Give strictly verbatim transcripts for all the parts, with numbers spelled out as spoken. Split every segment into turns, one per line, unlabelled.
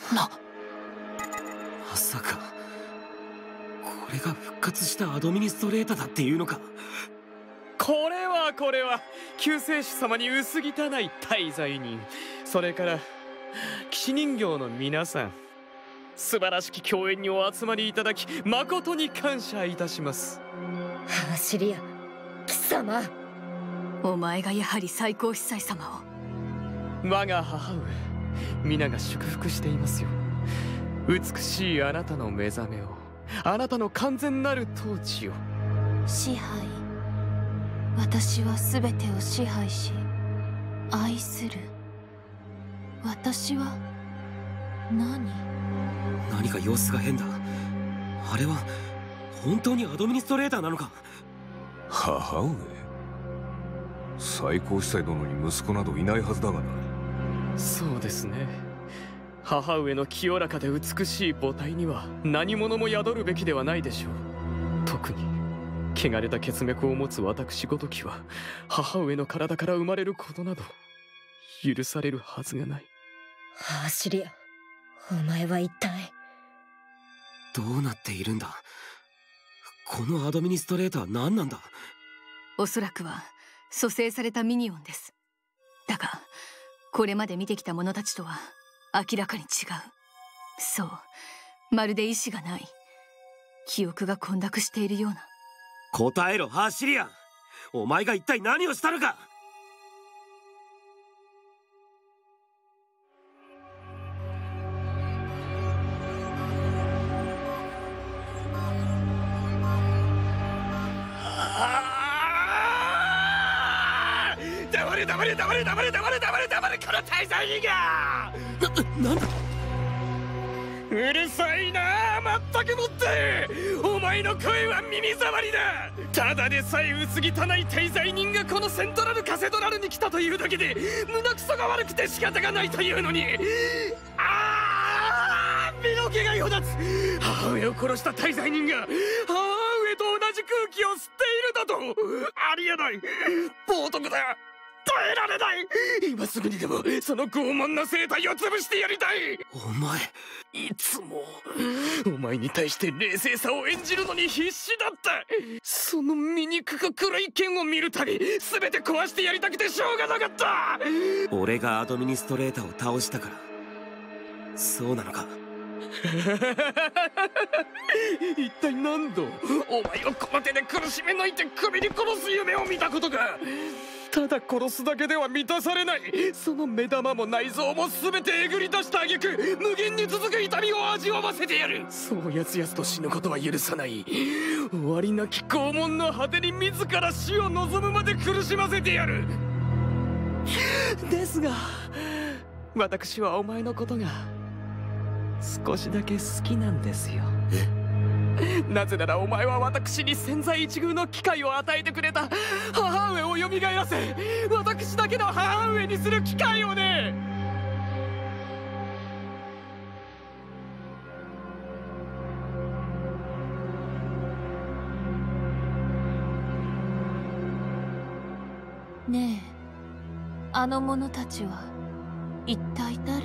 ままさかこれが復活したアドミニストレーターだっていうのか。
これはこれは救世主様に薄汚い大罪人、それから騎士人形の皆さん、素晴らしき共演にお集まりいただき誠に感謝いたします。
ハーシリア貴様、
お前がやはり最高司祭様
を。我が母上皆が祝福していますよ。美しいあなたの目覚めを、あなたの完全なる統治を。
支配、私は全てを支配し愛する。私は何？
何か様子が変だ。あれは本当にアドミニストレーターなのか。
母上、最高司祭殿に息子などいないはずだがな。
そうですね。母上の清らかで美しい母体には何者も宿るべきではないでしょう。特に汚れた血脈を持つ私ごときは母上の体から生まれることなど許されるはずがない。
ハーシリア、お前は一体
どうなっているんだ。このアドミニストレーターは何なんだ。
おそらくは蘇生されたミニオンです。だがこれまで見てきた者たちとは明らかに違う。そう、まるで意志がない、記憶が混濁しているような。
答えろハーシリアン、お前が一体何をしたのか。
黙れ黙れ黙れ黙れ黙れ黙れ黙れ、この大罪人が
な、なんだ。
うるさいなあ、まったくもって。お前の声は耳障りだ。ただでさえ薄汚い大罪人がこのセントラルカセドラルに来たというだけで胸くそが悪くて仕方がないというのに、ああ身の毛がよだつ。母上を殺した大罪人が母上と同じ空気を吸っているだと。ありえない、冒涜だ。耐えられない。今すぐにでもその傲慢な生態を潰してやりたい。
お前
いつもお前に対して冷静さを演じるのに必死だった。その醜く黒い剣を見るたび全て壊してやりたくてしょうがなかった。
俺がアドミニストレーターを倒したから。そうなのか。
一体何度お前をこの手で苦しめ抜いて首に殺す夢を見たことか。ただ殺すだけでは満たされない。その目玉も内臓も全てえぐり出した挙句無限に続く痛みを味わわせてやる。そうやつやつと死ぬことは許さない。終わりなき拷問の果てに自ら死を望むまで苦しませてやる。ですが私はお前のことが少しだけ好きなんですよ。
え？
なぜならお前は私に千載一遇の機会を与えてくれた母上を蘇らせ、私だけの母上にする機会をね。
ねえ、あの者たちは一体誰？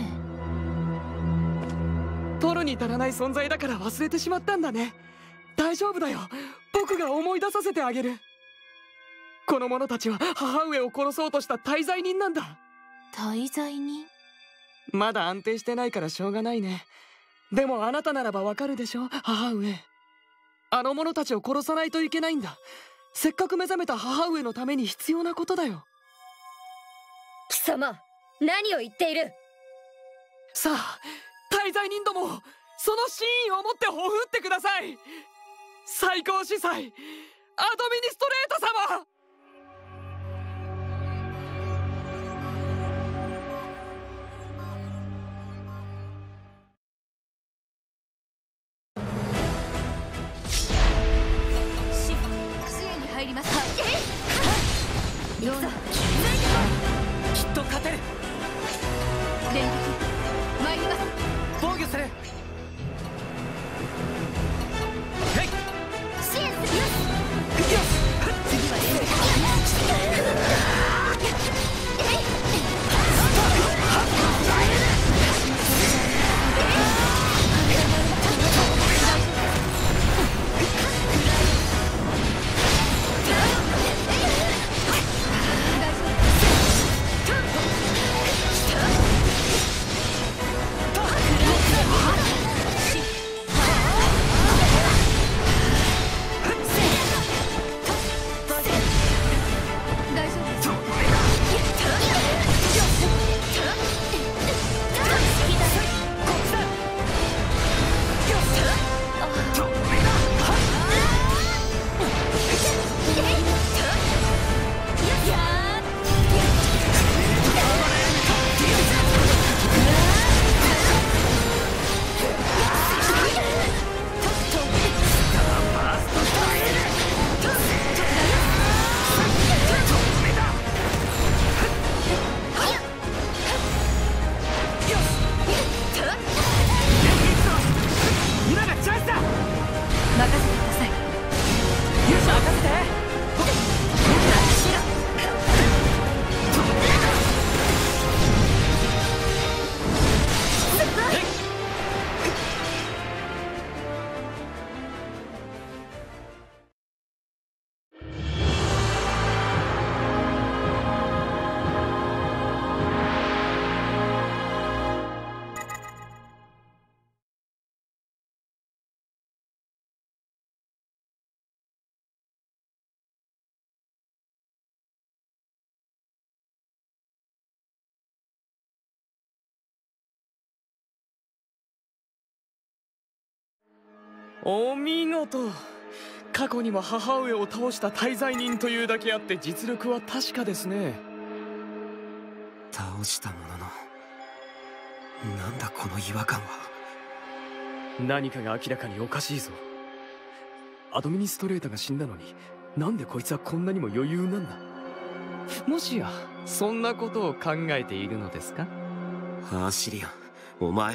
取るに足らない存在だから忘れてしまったんだね。大丈夫だよ、僕が思い出させてあげる。この者たちは母上を殺そうとした大罪人なんだ。
大罪人？
まだ安定してないからしょうがないね。でもあなたならばわかるでしょ、母上。あの者たちを殺さないといけないんだ。せっかく目覚めた母上のために必要なことだよ。
貴様、何を言っている。
さあ大罪人ども、その真意をもってほふってください。最高司祭アドミニストレータ様。
支援に入ります。
行くぞ。
きっと勝てる。
連撃参ります。
防御する。
支援する。よし。
次は連撃。
お見事。過去にも母上を倒した大罪人というだけあって実力は確かですね。
倒したものの、なんだこの違和感は。
何かが明らかにおかしいぞ。アドミニストレーターが死んだのに、なんでこいつはこんなにも余裕なんだ。もしやそんなことを考えているのですか？
ハーシリアン、お前。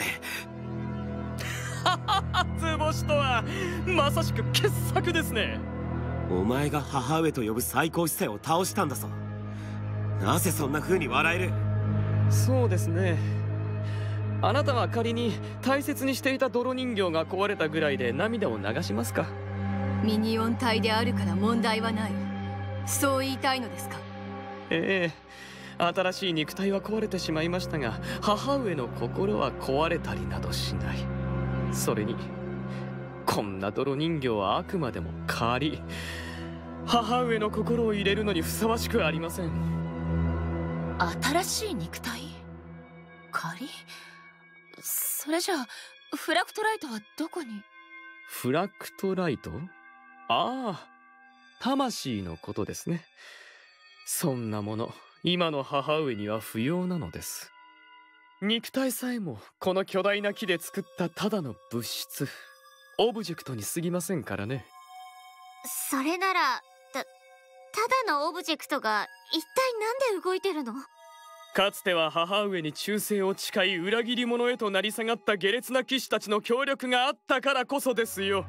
図星とはまさしく傑作ですね。
お前が母上と呼ぶ最高司祭を倒したんだぞ。なぜそんな風に笑える？
そうですね。あなたは仮に大切にしていた泥人形が壊れたぐらいで涙を流しますか？
ミニオン体であるから問題はない、そう言いたいのですか？
ええ、新しい肉体は壊れてしまいましたが、母上の心は壊れたりなどしない。それにこんな泥人形はあくまでも仮。母上の心を入れるのにふさわしくありません。
新しい肉体？仮？それじゃあフラクトライトはどこに？
フラクトライト？ああ、魂のことですね。そんなもの今の母上には不要なのです。肉体さえもこの巨大な木で作ったただの物質、オブジェクトに過ぎませんからね。
それならたただのオブジェクトが一体なんで動いてるの？
かつては母上に忠誠を誓い裏切り者へとなり下がった下劣な騎士たちの協力があったからこそですよ。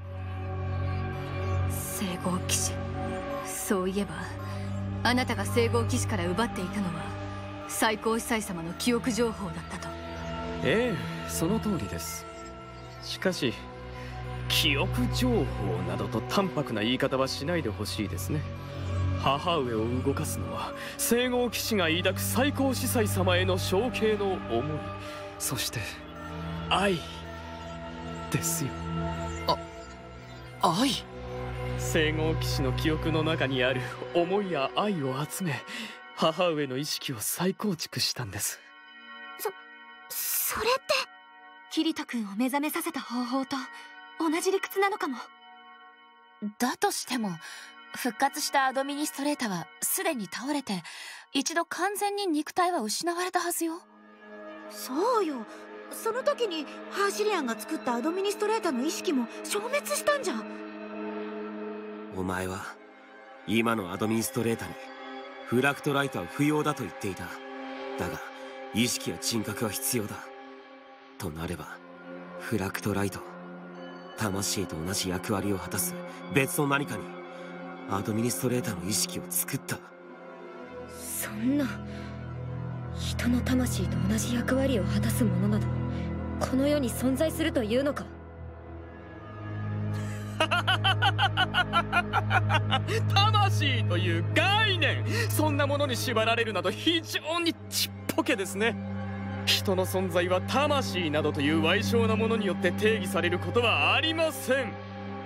聖号騎士、そういえばあなたが聖号騎士から奪っていたのは最高司祭様の記憶情報だったと。
ええ、その通りです。しかし記憶情報などと淡白な言い方はしないでほしいですね。母上を動かすのは聖号騎士が抱く最高司祭様への承継の思い、そして愛ですよ。
あ、愛？
聖号騎士の記憶の中にある思いや愛を集め、母上の意識を再構築したんです。
そ、それって
キリト君を目覚めさせた方法と同じ理屈なのかも。だとしても復活したアドミニストレータはすでに倒れて、一度完全に肉体は失われたはずよ。
そうよ、その時にハーシリアンが作ったアドミニストレータの意識も消滅したんじゃ。
お前は今のアドミニストレータにフラクトライトは不要だと言っていた。だが意識や人格は必要だとなれば、フラクトライト、魂と同じ役割を果たす別の何かにアドミニストレータの意識を作った。
そんな、人の魂と同じ役割を果たすものなどこの世に存在するというのか？
魂という概念、そんなものに縛られるなど非常にちっぽけですね。人の存在は魂などという矮小なものによって定義されることはありません。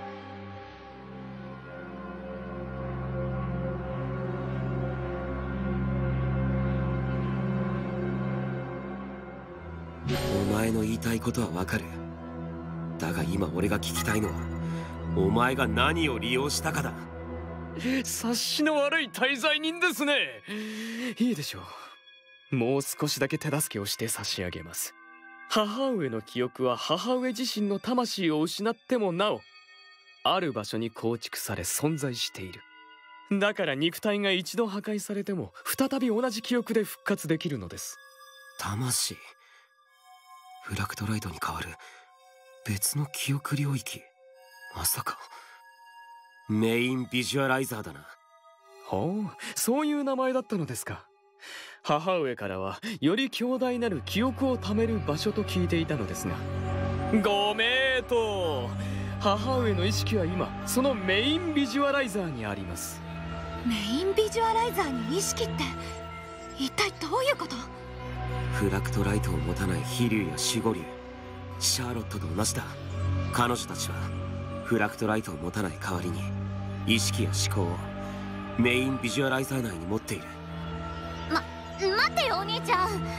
お前の言いたいことはわかる。だが今俺が聞きたいのは、お前が何を利用したかだ。
察しの悪い大罪人ですね。いいでしょう。もう少しだけ手助けをして差し上げます。母上の記憶は母上自身の魂を失ってもなおある場所に構築され存在している。だから肉体が一度破壊されても再び同じ記憶で復活できるのです。
魂、フラクトライトに代わる別の記憶領域。まさかメインビジュアライザーだな。
ほう、そういう名前だったのですか。母上からはより強大なる記憶を貯める場所と聞いていたのですが、ご名答。母上の意識は今そのメインビジュアライザーにあります。
メインビジュアライザーに意識って一体どういうこと？
フラクトライトを持たない飛竜や守護竜、シャーロットと同じだ。彼女たちはフラクトライトを持たない代わりに意識や思考をメインビジュアライザー内に持っている。
ま、待ってよお兄ちゃん。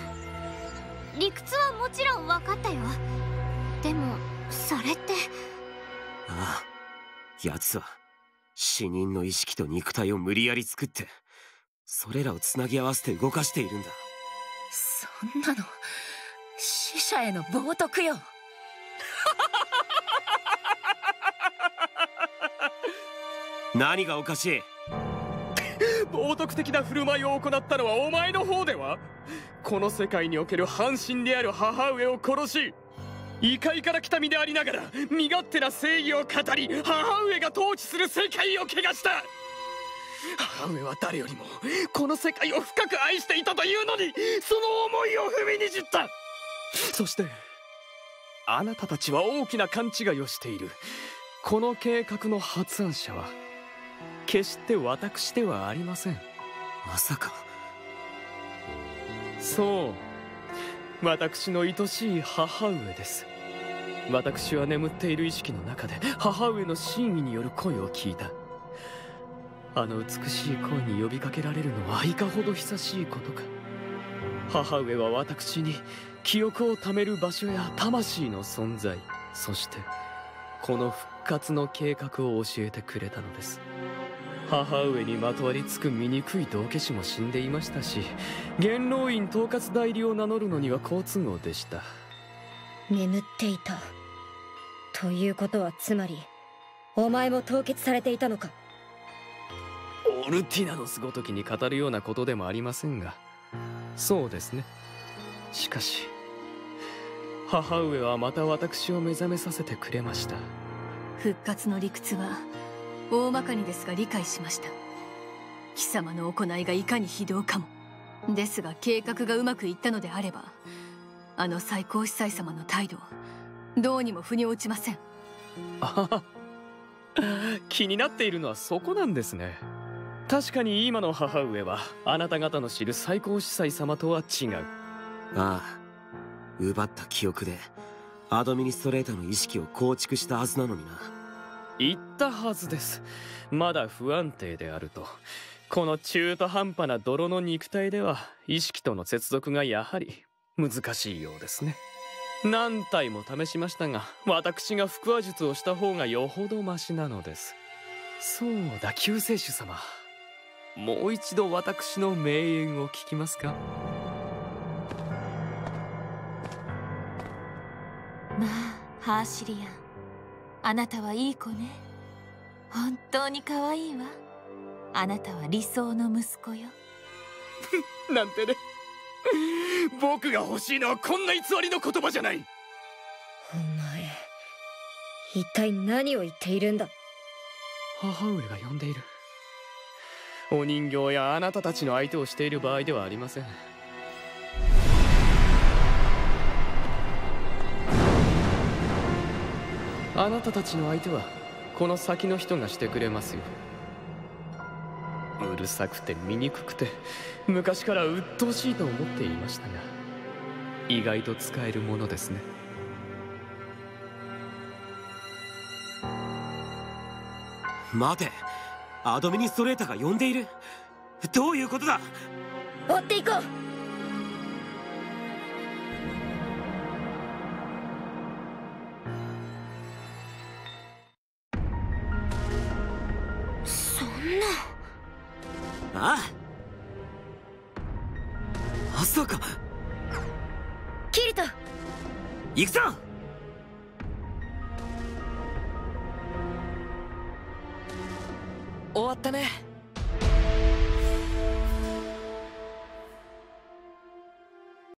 理屈はもちろん分かったよ。でもそれって
ああ、奴は死人の意識と肉体を無理やり作ってそれらをつなぎ合わせて動かしているんだ。
そんなの死者への冒涜よ。
何がおかしい？
冒涜的な振る舞いを行ったのはお前の方では？この世界における半身である母上を殺し、異界から来た身でありながら身勝手な正義を語り、母上が統治する世界を汚した。母上は誰よりもこの世界を深く愛していたというのに、その思いを踏みにじった。そしてあなたたちは大きな勘違いをしている。この計画の発案者は決して私ではありません。
まさか。
そう、私の愛しい母上です。私は眠っている意識の中で母上の真意による声を聞いた。あの美しい声に呼びかけられるのはいかほど久しいことか。母上は私に記憶をためる場所や魂の存在、そしてこの復活の計画を教えてくれたのです。母上にまとわりつく醜い道化師も死んでいましたし、元老院統括代理を名乗るのには好都合でした。
眠っていたということは、つまりお前も凍結されていたのか。
オルティナノスごときに語るようなことでもありませんが、そうですね。しかし母上はまた私を目覚めさせてくれました。
復活の理屈は大まかにですが理解しました。貴様の行いがいかに非道かも。ですが計画がうまくいったのであれば、あの最高司祭様の態度どうにも腑に落ちません。
あはは、気になっているのはそこなんですね。確かに今の母上はあなた方の知る最高司祭様とは違う。
ああ、奪った記憶でアドミニストレーターの意識を構築したはずなのにな。
言ったはずです。まだ不安定であると。この中途半端な泥の肉体では意識との接続がやはり難しいようですね。何体も試しましたが、私が腹話術をした方がよほどマシなのです。そうだ、救世主様、もう一度私の名言を聞きますか？
まあハーシリアン、あなたはいい子ね。本当に可愛いわ。あなたは理想の息子よ。
なんてね。僕が欲しいのはこんな偽りの言葉じゃない。
お前一体何を言っているんだ。
母上が呼んでいる。お人形やあなたたちの相手をしている場合ではありません。あなたたちの相手はこの先の人がしてくれますよ。うるさくて醜くて昔から鬱陶しいと思っていましたが、意外と使えるものですね。
待て、アドミニストレーターが呼んでいる。どういうことだ？
追っていこう。
そんな。
ああ、まさか。
キリト、
行くぞ。
終わったね。